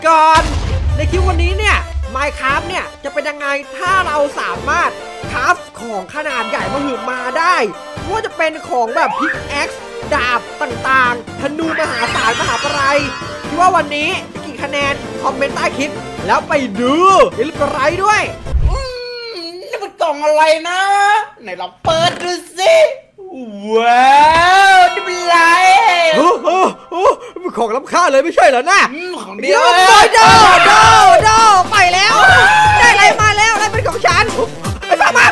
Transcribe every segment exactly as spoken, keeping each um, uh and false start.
ก่อนในคลิปวันนี้เนี่ย Minecraft เนี่ยจะเป็นยังไงถ้าเราสามารถคราฟของขนาดใหญ่มาหืมมาได้ว่าจะเป็นของแบบพิกแอ็กซ์ดาบต่างๆธนูมหาศาลมหาปรายคิดว่าวันนี้จะกี่คะแนนคอมเมนต์ใต้คลิปแล้วไปดูอย่าลืมกดไลค์ด้วยนี่มันกล่องอะไรนะไหนลองเปิดดูสิว้าวนี่เป็นไรโอ้โหโอ้เป็นของล้ำค่าเลยไม่ใช่เหรอนะของเดี๋ยวโดโดโดไปแล้วได้อะไรมาแล้วอะไรเป็นของฉันไปฟังมา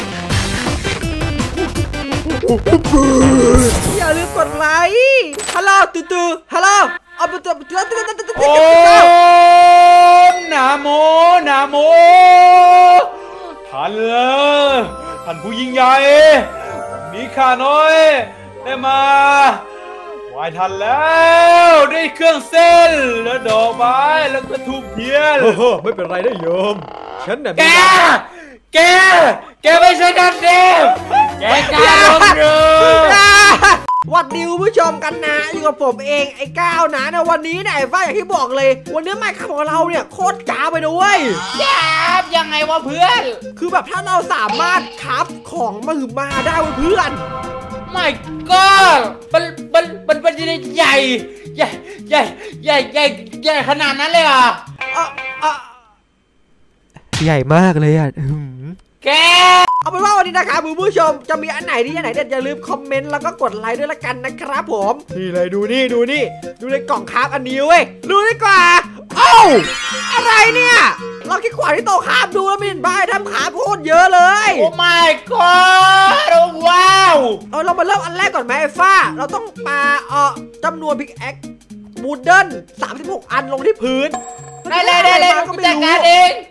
อย่าลืมกดไลค์ฮัลโหลตื่นตื่นฮัลโหลเอาไปตื่นตื่นตื่นตื่นตื่นโอ้นาโมนาโมทันเลยท่านผู้ยิ่งใหญ่มีข้าน้อยได้มาไหว้ทันแล้วได้เครื่องเส้นแล้วดอกไม้แล้วก็ทูบเทียนโอ้โหไม่เป็นไรนะโยมฉันน่ะแกแกแกไม่ใช่ดันเดมแกกล้าลงเรือวัดดิวผู้ชมกันนะอยู่กับผมเองไอ้ก้าวนะในวันนี้เนี่ยไอ้ฝ้ายอย่างที่บอกเลยวันนี้ไม่ขับของเราเนี่ยโคตรจ้าไปด้วยจ้าบยังไงวะเพื่อนคือแบบถ้าเราสามารถคับของมาหือมาได้เพื่อนไม่ก็มันมันมันมันจะใหญ่ใหญ่ใหญ่ใหญ่ใหญ่ใหญ่ขนาดนั้นเลยอ่ะใหญ่มากเลยอ่ะแกเอาเป็นว่าวันนี้นะครับคุณผู้ชมจะมีอันไหนที่อันไหนเด็ดอย่าลืมคอมเมนต์แล้วก็กดไลค์ด้วยละกันนะครับผมนี่เลยดูนี่ดูนี่ดูในกล่องคราฟอันนี้เว้ยดูดีกว่าโอ้อะไรเนี่ยเราคิดขวาที่โตคราฟดูแล้วไม่เห็นใบทำขาโคตรเยอะเลยโอ้ my god ว้าวเออเรามาเริ่มอันแรกก่อนไหมไอ้ฟ้าเราต้องปาเออจำนวนพิกแอ็กบูดเดิลสามสิบหกอันลงที่พื้นได้เลยได้เลยก็จัดการเอง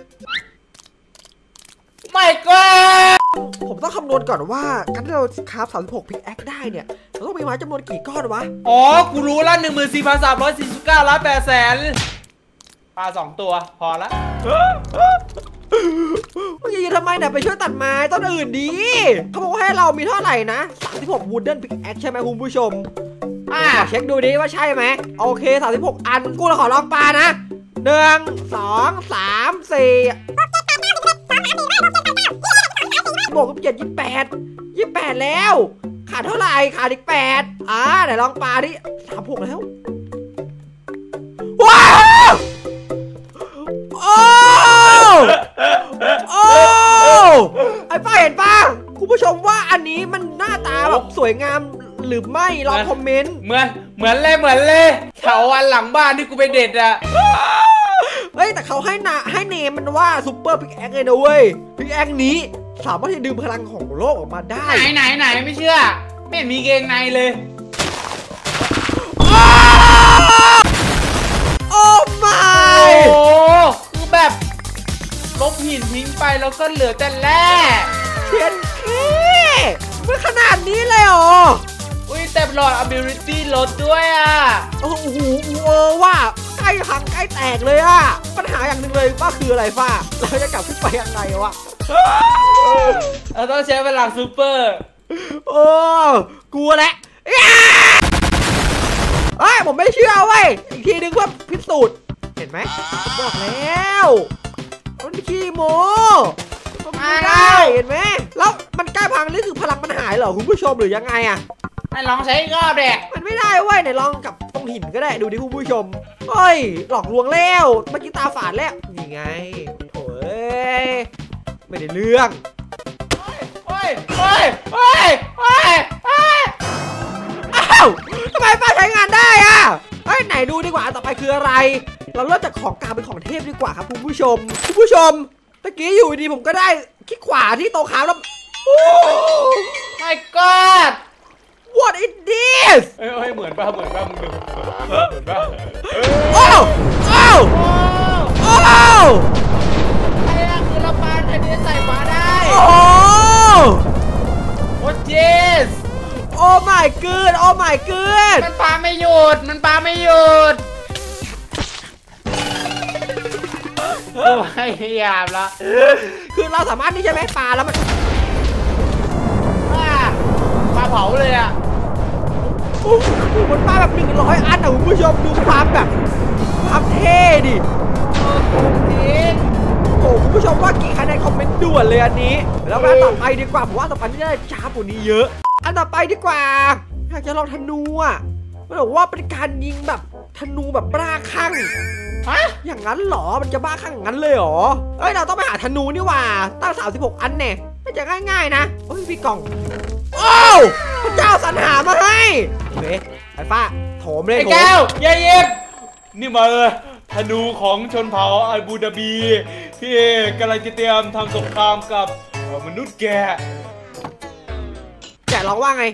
ไม่ก็ผมต้องคำนวณก่อนว่าการที่เราคราฟสามสิบหกพิกแอคได้เนี่ยเราต้องมีไม้จำนวนกี่ก้อนวะอ๋อกูรู้ละหนึ่งหมื่นสี่พันสามร้อยสี่สิบเก้าล้านแปดแสนปลาสองตัวพอละเมื่อกี้ทำไมเนี่ยไปช่วยตัดไม้ต้นอื่นดีเขาบอกว่าให้เรามีเท่าไหร่นะสามสิบหกวูดเดิลพิกแอคใช่ไหมคุณผู้ชมอ่าขอเช็คดูดิว่าใช่ไหมโอเคสามสิบหกอันกูเราขอลองปลานะหนึ่งสองสามสี่บวกกับเจ็ดยี่แปดยี่แปดแล้วขาดเท่าไหร่ขาดอีกแปดอ่าเดี๋ยวลองปลาดิสามหกแล้วว้าวโอ้โอ้ไอ้ป้าเห็นป้าคุณผู้ชมว่าอันนี้มันหน้าตาแบบสวยงามหรือไม่ลองคอมเมนต์เหมือนเหมือนเลยเหมือนเลยแถววันหลังบ้านที่กูไปเด็ดอะเฮ้ยแต่เขาให้นาให้เนมมันว่าซุปเปอร์พิกแอ็กเลยนะเว้ยพิกแอ็กนี้สามารถที่จะดึงพลังของโลกออกมาได้ไหนไหนไหนไม่เชื่อไม่เห็นมีเกงในเลยโอ้ไม่โอ้คือแบบลบหินทิ้งไปแล้วก็เหลือแต่แร่เทียนเค้มันขนาดนี้เลยเหรออุ้ยแต่หลอด ability ลดด้วยอ่ะโอ้โหเออว่าใกล้พังใกล้แตกเลยอ่ะปัญหาอย่างหนึ่งเลยว่าคืออะไรฟ้าเราจะกลับขึ้นไปยังไงวะเราต้องใช้พลังซูเปอร์โอ้กลัวแหละเฮ้ยผมไม่เชื่อเว้ยอีกทีนึงเพื่อพิสูจน์เห็นไหมผมบอกแล้วมันขี้โม้มาได้เห็นไหมแล้วมันใกล้พังนี่คือพลังมันหายเหรอคุณผู้ชมหรือยังไงอะให้ลองใช้อีกรอบเด็กมันไม่ได้เว้ยไหนลองกับตรงหินก็ได้ดูดิคุณผู้ชมเฮ้ยหลอกลวงแล้วเมื่อกี้ตาฝาดแล้วนี่ไงโอ้ยไม่ได้เรื่องโอ้ยโอ้ยโอ้ยโอ้ยโอ้ยอ้าวทำไมป้าใช้งานได้อะเฮ้ยไหนดูดีกว่าต่อไปคืออะไรเราเริ่มจากของกลางเป็นของเทพดีกว่าครับคุณผู้ชมคุณผู้ชมตะกี้อยู่ดีผมก็ได้คลิกขวาที่โต๊ะค้าแล้วโอ้ my god what is this เอ้ยเหมือนป่ะเหมือนป่ะมึงดูเหมือนป่ะโอ้โอ้โอ้ไอ้อะคือเราปาอันนี้ใส่มาได้โอ้โอ้เจสโอ้ my god โอ้ my god มันปาไม่หยุดมันปาไม่หยุดไม่ยามละคือเราสามารถนี่ใช่ไหมปลาแล้วมันปลาเผาเลยอ่ะมันปลาแบบหนึ่งร้อยอันนะคุณผู้ชมดูความแบบความเท่ดิโอ้คุณผู้ชมว่ากี่คะแนนคอมเมนต์ด่วนเลยอันนี้แล้วมาต่อไปดีกว่าผมว่าต่อไปนี่ได้ช้ากว่านี้เยอะอันต่อไปดีกว่าอยากจะลองธนูอ่ะมันบอกว่าเป็นการยิงแบบธนูแบบบ้าคลั่งฮะอย่างนั้นหรอมันจะบ้าคลั่งอย่างนั้นเลยหรอเอ้ยเราต้องไปหาธนูนี่ว่าตั้งสามสิบหกอันเนี่ยน่าจะง่ายๆนะโอ้ยพี่กล่องโอ้พระเจ้าสรรหามาให้โอเคไอ้ฟ้าโถมเลยไอ้แก้วเย็บเย็บนี่มาเลยธนูของชนเผ่าอาบูดาบีที่กำลังจะเตรียมทำสงครามกับมนุษย์แกะแกะร้องว่าไง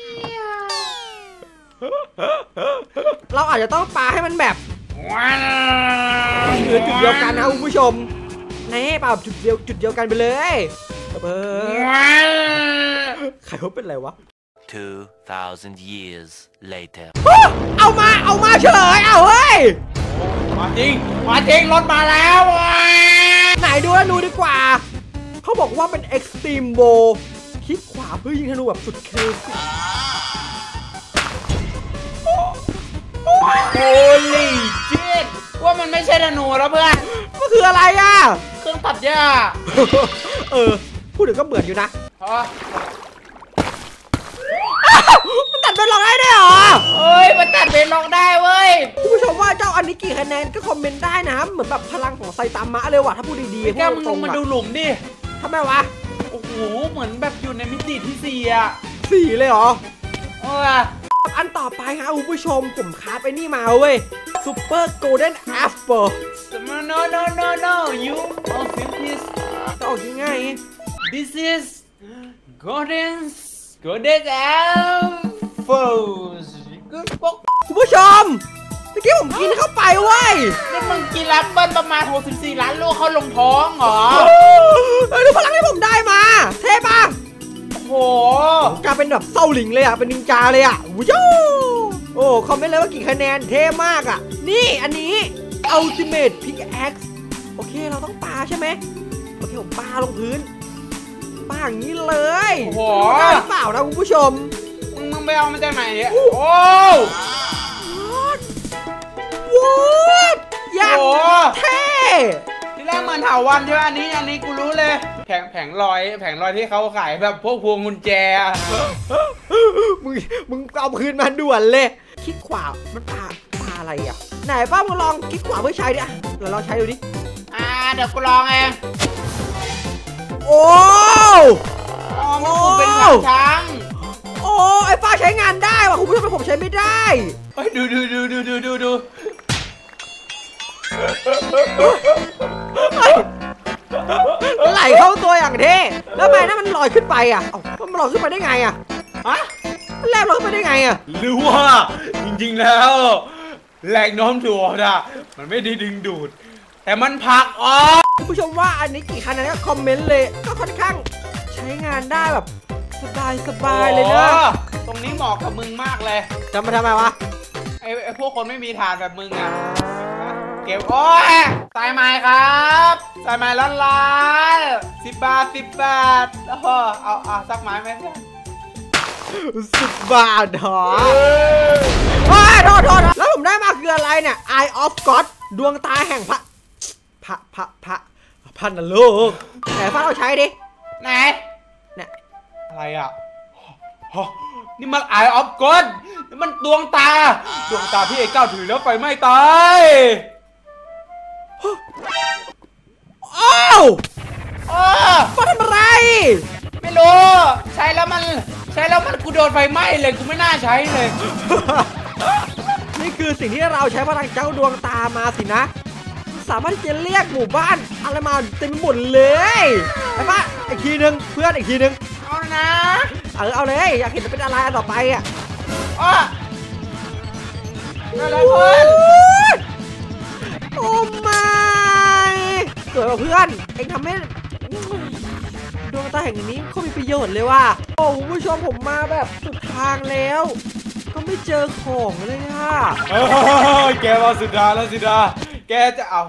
เราอาจจะต้องปาให้มันแบบเหลือจุดเดียวกันนะคุณผู้ชมนี่ปาแบบจุดเดียวจุดเดียวกันไปเลยเออใครเขาเป็นไรวะ two thousand years later เอามาเอามาเฉยเอาเฮ้ยมาจริงมาจริงรถมาแล้วไหนดูแล้วดูดีกว่าเขาบอกว่าเป็น Extreme b o คลิกขวาเพื่อยิงธนูแบบสุดเครซี่โอ้ลิจิตว่ามันไม่ใช่ธนูแล้วเพื่อนมันคืออะไรอ่ะเครื่องตัดหญ้าเออพูดถึงก็เหมือนอยู่นะมันตัดเป็นล็อกได้ด้วยเหรอเฮ้ยมันตัดเป็นล็อกได้เว้ยคุณผู้ชมว่าเจ้าอันนี้กี่คะแนนก็คอมเมนต์ได้นะเหมือนแบบพลังของไซตามะเลยว่ะถ้าพูดดีๆแกมึงลงมาดูหลุมดิทำไมวะโอ้โหเหมือนแบบอยู่ในมิติที่สี่อ่ะสี่เลยเหรอเอออันต่อไปฮะคุณผู้ชมผมคาไปนี่มาเว้ยซูเปอร์โกลเด้นแอปเปิล no no no no you oh this ก็ออกยังไง this is golden golden apples คุณผู้ชมเมื่อกี้ผมกินเข้าไปเว้ยนี่มึงกินแอปเปิ้ลประมาณหกสิบสี่ล้านลูกเขาลงท้องเหรอเฮ้ยดูพลังที่ผมได้มาเท่ปะโหกลายเป็นแบบเศร้าหลิงเลยอ่ะเป็นนินจาเลยอ่ะวู้ยโอ้คอมเมนต์เลยว่ากี่คะแนนเท่มากอ่ะนี่อันนี้ Ultimate Pickaxe โอเคเราต้องปาใช่ไหมโอเคผมปาลงพื้นปาอย่างนี้เลยโอ้โหได้หรือเปล่านะคุณผู้ชมมึงไปเอามาจากไหนเนี่ยโอ้ว้าวยังเท่ที่แรกเหมือนเถาวัลย์ใช่ไหมอันนี้อันนี้กูรู้เลยแผงแผงลอยแผงลอยที่เขาขายแบบพวกพวงกุญแจมึงมึงเอาคืนมาด่วนเลยคลิกขวามันปาปาอะไรอ่ะไหนป้ามึงลองคลิกขวาเพื่อใช้ดิอ่ะเดี๋ยวลองใช้ดูดิอ่าเดี๋ยวกูลองเองโอ้อ๋อมันเป็นขาช้างโอ้ไอ้ป้าใช้งานได้ว่ะคุณผู้ชมผมใช้ไม่ได้เฮ้ยดูดูดูดูดูดูดูไหลเข้าตัวอย่างเท่แล้วทำไมนั่นมันลอยขึ้นไปอ่ะเอ้ามันลอยขึ้นไปได้ไงอ่ะฮะแรงลอยขึ้นไปได้ไงอ่ะหรือว่าจริงๆแล้วแรงโน้มถ่วงอะมันไม่ได้ดึงดูดแต่มันผลักออกคุณผู้ชมว่าอันนี้กี่คะแนนก็คอมเมนต์เลยก็ค่อนข้างใช้งานได้แบบสบายสบายเลยนะตรงนี้เหมาะกับมึงมากเลยจะมาทำไมวะไอ้ไอ้พวกคนไม่มีฐานแบบมึงอ่ะเก็บโอ้ยสายไม้ครับสายไม้ล้านล้านสิบบาทสิบบาทแล้วพอเอาเอาสักไม้ไหมเพื่อนสิบบาทหรอโอ้ยโทษโทษแล้วผมได้มาคืออะไรเนี่ย Eye of God ดวงตาแห่งพระพระพระพระพันนรกไหนฟ้าเราใช้ดิไหนเนี่ยอะไรอ่ะนี่มัน Eye of God นี่มันดวงตาดวงตาที่ไอ้เก้าถือแล้วไฟไหม้ตายอ้าวอ้าวมาทำอะไรไม่รู้ใช้แล้วมันใช้แล้วมันกูโดนไฟไหม้เลยกูไม่น่าใช้เลยนี่คือสิ่งที่เราใช้พลังเจ้าดวงตามาสินะสามารถที่จะเรียกหมู่บ้านอะไรมาเต็มหมดเลยไอ้ป้าอีกทีนึงเพื่อนอีกทีนึงเอานะเออเอาเลยอยากเห็นเป็นอะไรต่อไปอ่ะอ๋ออะไรเพื่อนโอ้ไม่สวยกว่าเพื่อนเอ็งทำให้ดวงตาแห่งนี้เขามีประโยชน์เลยว่ะโอ้ผู้ชมผมมาแบบสุดทางแล้วก็ไม่เจอของเลยอ่ะแกมาสุดทางแล้วสิดาแกจะเอา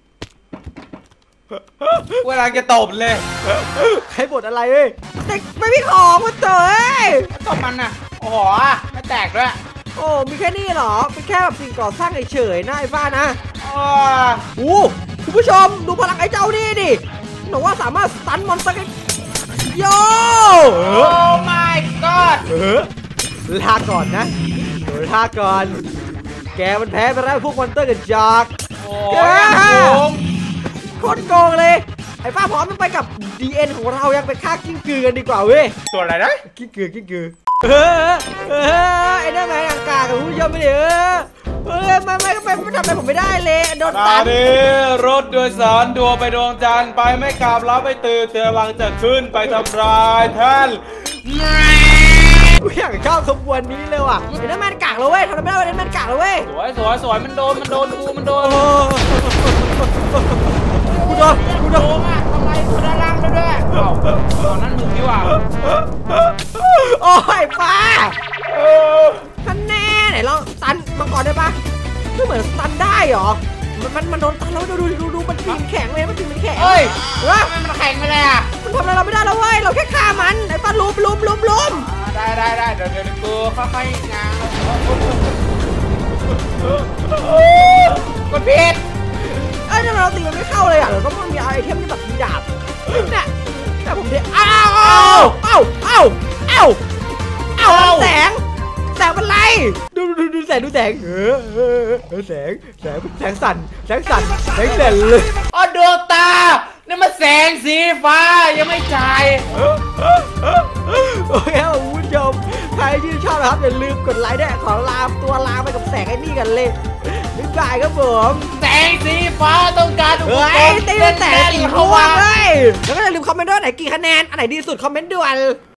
เวลาแกตบเลยใครบ่นอะไรเอ้ยแต่ไม่มีของมาเจอเอ้ยตบมันน่ะโอ้โหไม่แตกด้วยโอ้มีแค่นี้เหรอเป็นแค่แบบสิ่งก่อสร้างเฉยๆนะไอ้บ้านะออู้คุณผู้ชมดูพลังไอ้เจ้านี่ดิหนูว่าสามารถสตันมอนสเตอร์โย่โอ้ my god เออลาก่อนนะเออลาก่อนแกมันแพ้ไปแล้วพวกมอนเตอร์กับจอกโอ้ยผมโคตรโกงเลยไอ้ป้าพร้อมมันไปกับ ดี เอ็น ของเรายังไปฆ่ากิ้งกือกันดีกว่าเว้ยตัวอะไรนะกิ้งกือกิ้งกือเออเออไอ้นั่นแม่งอังกากับคุณผู้ชมไม่ได้เออเออไม่ไม่ไม่ไม่ทำอะไรผมไม่ได้เลยโดนตาตันดีรถโดยสารดัวไปดวงจันทร์ไปไม่กลับแล้วไปตื่นเตือนกำลังจะขึ้นไปทำลายแท่นกูอยากเข้าขบวนนี้เลยว่ะไอ้นั่นแม่งกากเลยเว้ยทำอะไรไม่ได้ไอ้นั่นแม่งกากเลยเว้ยสวยสวยสวยมันโดนมันโดนกูมันโดนโอ้กูโดนกูโดนทำไมกูด้านล่างไปด้วยเอ้าตอนนั้นมึงนี่หว่าโอ้ยป้าท่านแน่ไหนลองตันมังกรได้ปะไม่เหมือนตันได้หรอมันมันมันโดนตันแล้วดูดูดูดูมันปีนแข็งเลยมันปีนมันแข็งเฮ้ยเฮ้ยทำไมมันแข็งไปเลยอ่ะมันทำอะไรเราไม่ได้แล้วเว้ยเราแค่ฆ่ามันไอ้ป้าลุมลุมลุมลุมได้ได้ได้เดี๋ยวเดี๋ยวกูค่อยๆงานกดผิดเอ้ยเราตีมันไม่เข้าเลยอ่ะเราก็มันมีไอเทมที่แบบมีดาบเนี่ยแต่ผมเดอ้าวอ้าวอ้าวอ้าวอ้าวอ้าวแสงแสงมันไรดูดูดูแสงดูแสงเออเออแสงแสงแสงสั่นแสงสั่นแสงเด่นเลยอ๋อดวงตานี่มันแสงสีฟ้ายังไม่จ่ายโอเคครับคุณผู้ชมใครที่ชอบนะครับอย่าลืมกดไลค์ด้วยขอลามตัวลามไปกับแสงไอ้นี่กันเลยบ๊ายบายครับผมแสงสีฟ้าต้องการอุปเฮ้กยรณ์ตีเป็นแสงสีเข้าม่วมางเลยแล้วก็อย่าลืมคอมเมนต์ด้วยไหนกี่คะแนนอันไหนดีสุดคอมเมนต์ด่วน